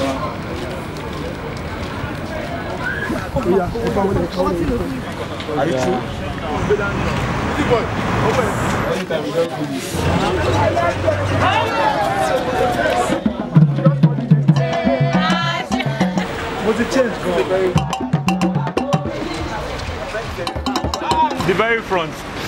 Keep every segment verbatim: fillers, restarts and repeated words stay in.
Are you true? Anytime we don't do this. What's the change? The very front.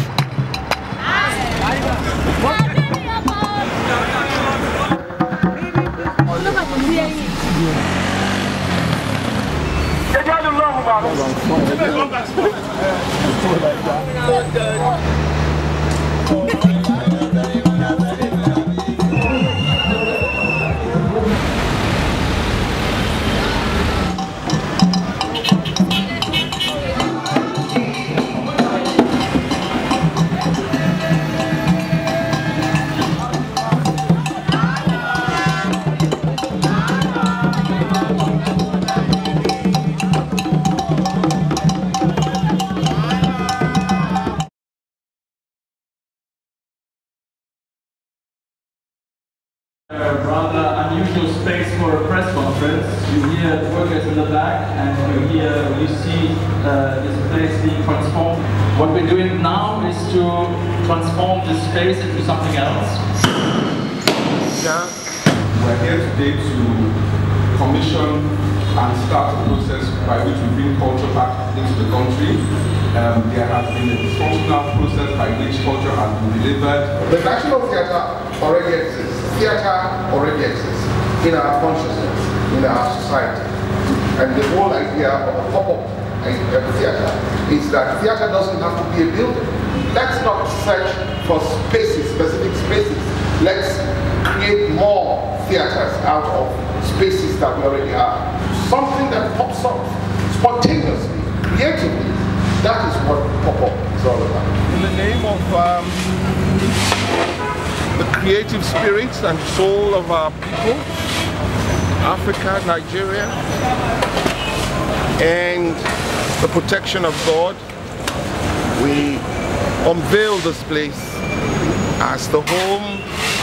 Rather unusual space for a press conference. You hear workers in the back, and you hear, you see uh, this place being transformed. What we're doing now is to transform this space into something else. Yeah, we're here today to commission and start a process by which we bring culture back into the country. Um, there has been a dysfunctional process by which culture has been delivered. The national theatre already exists. Theatre already exists in our consciousness, in our society. And the whole idea of a pop-up theatre is that theatre doesn't have to be a building. Let's not search for spaces, specific spaces. Let's create more theatres out of spaces that we already have. Something that pops up spontaneously, creatively. That is what pop-up is all about. In the name of um, the creative spirits and soul of our people, Africa, Nigeria, and the protection of God, we unveil this place as the home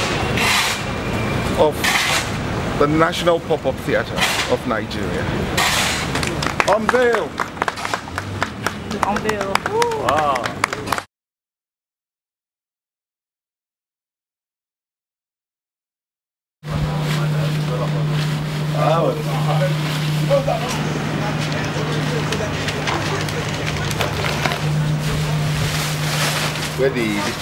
of the National Pop-Up Theatre of Nigeria. Unveil! Unveil. Wow. Where the this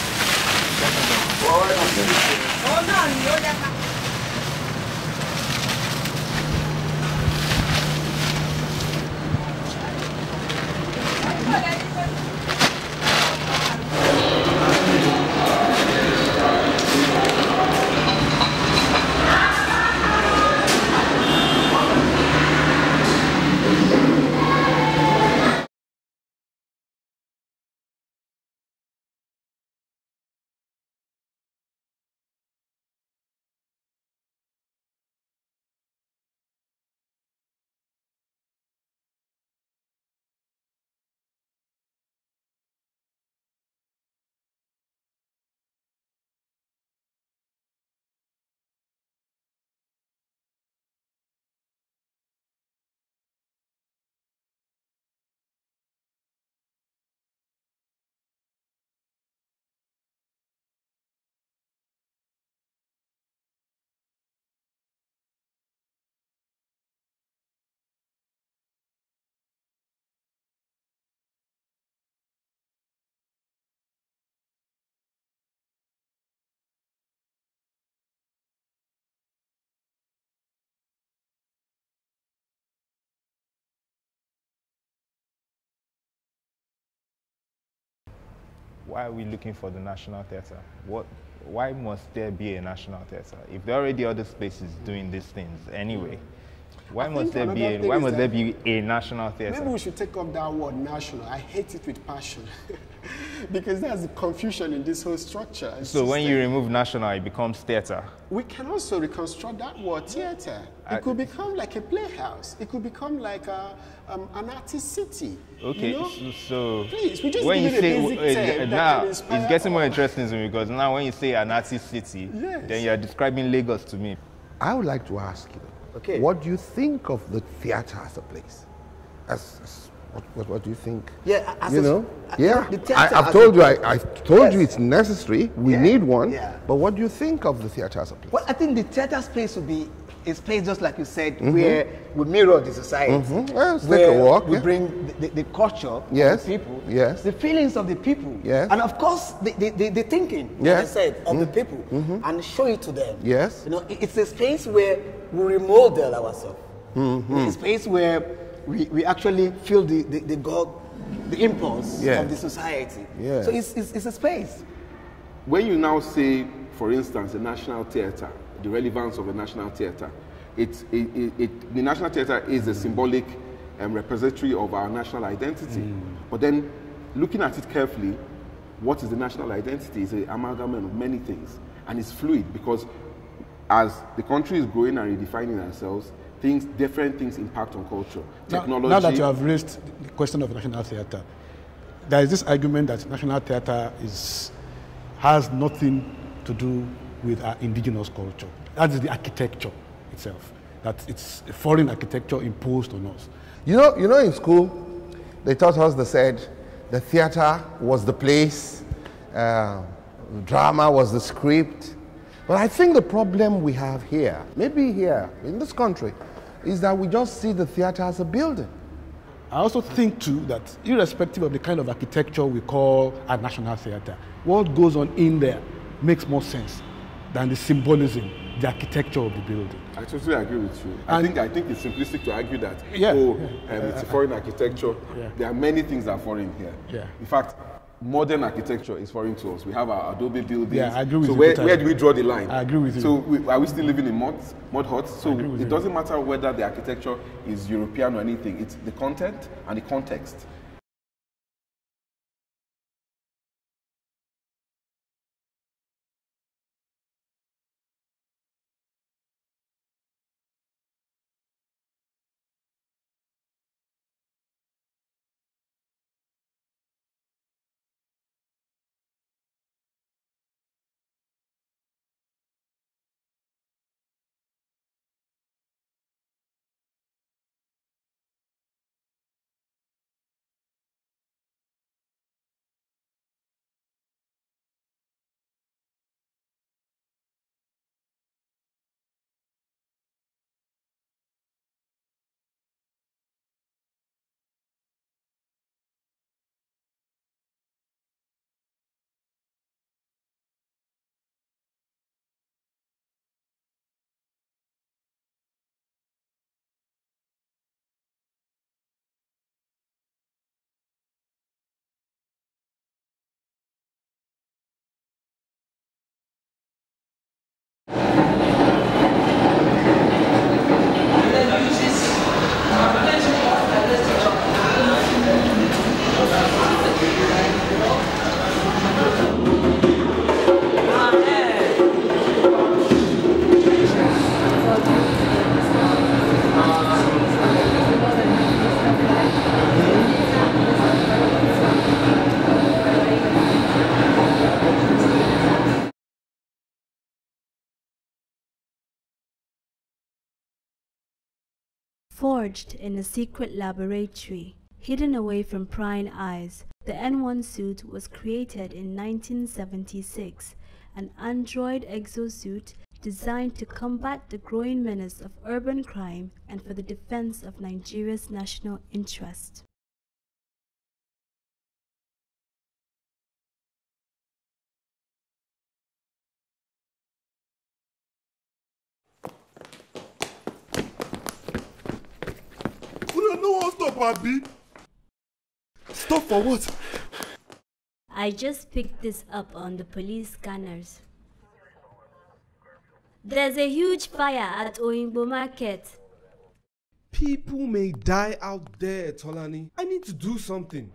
Why are we looking for the National Theatre? What, why must there be a National Theatre? If there are already other spaces doing these things anyway, why must there be a, why must there be a National Theatre? Maybe we should take up that word national. I hate it with passion. Because there's confusion in this whole structure. So when you remove national, it becomes theatre. We can also reconstruct that word theatre. It I, could become like a playhouse. It could become like a, um, an artist city. Okay, you know? so, so please, we just when you say uh, now, it's getting more interesting to me because now when you say an artist city, yes. then you are describing Lagos to me. I would like to ask you, Okay. What do you think of the theatre as a place? As, as what, what, what do you think? Yeah, as you a, know, uh, yeah. the I, I've told you, I, I've told yes. you it's necessary. We yeah. need one. Yeah. But what do you think of the theatre as a place? Well, I think the theatre space would be a space just like you said, mm-hmm. where we mirror the society. Mm-hmm. Well, let's where take a walk. We yeah. bring the, the, the culture yes. of the people, yes. the feelings of the people, yes. and of course the, the, the, the thinking, yes. as I said, of mm-hmm. the people, mm-hmm. and show it to them. Yes. You know, it's a space where we remodel ourselves. Mm-hmm. It's a space where we, we actually feel the, the, the God, the impulse yes. of the society. Yes. So it's, it's, it's a space. When you now say, for instance, the national theatre, the relevance of a national theatre, it, it, it, it, the national theatre is a symbolic um, repository of our national identity. Mm. But then, looking at it carefully, what is the national identity? It's an amalgam of many things, and it's fluid because as the country is growing and redefining ourselves, things, different things impact on culture. Technology. Now, now that you have raised the question of national theatre, there is this argument that national theatre is has nothing to do with our indigenous culture. That is the architecture itself. That it's a foreign architecture imposed on us. You know, you know, in school, they taught us. They said the theatre was the place, uh, drama was the script. But I think the problem we have here, maybe here in this country, is that we just see the theatre as a building. I also think too that irrespective of the kind of architecture we call a national theatre, what goes on in there makes more sense than the symbolism, the architecture of the building. I totally agree with you. I and think I think it's simplistic to argue that yeah, oh, yeah, um, yeah, it's a foreign architecture. Yeah. There are many things that are foreign here. Yeah. In fact, modern architecture is foreign to us. We have our Adobe buildings. Yeah, I agree with so you. where, totally. where do we draw the line? I agree with you. So we, are we still living in mud, mud huts? So it you. doesn't matter whether the architecture is European or anything. It's the content and the context. Forged in a secret laboratory, hidden away from prying eyes, the N one suit was created in nineteen seventy-six, an android exosuit designed to combat the growing menace of urban crime and for the defense of Nigeria's national interest. No one stop, Abi. Stop for what? I just picked this up on the police scanners. There's a huge fire at Oyingbo Market. People may die out there, Tolani. I need to do something.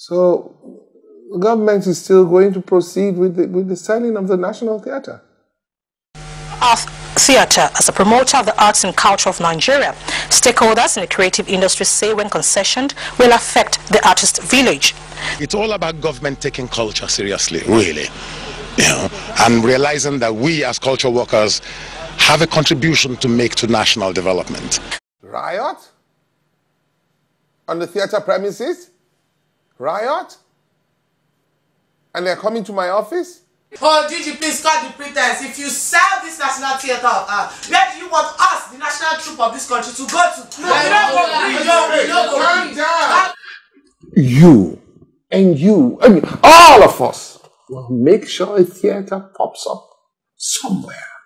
So the government is still going to proceed with the, with the selling of the National Theatre. Our theatre, as a promoter of the arts and culture of Nigeria, stakeholders in the creative industry say when concessioned will affect the artist village. It's all about government taking culture seriously, really, you know, and realizing that we as culture workers have a contribution to make to national development. Riot? On the theatre premises? Riot? And they're coming to my office? Oh, Gigi, please cut the pretense. If you sell this National Theatre of Art, where do you want us, the national troupe of this country, to go to? No, we don't go free. No, we don't go free. You and you, I mean, all of us will make sure a theatre pops up somewhere.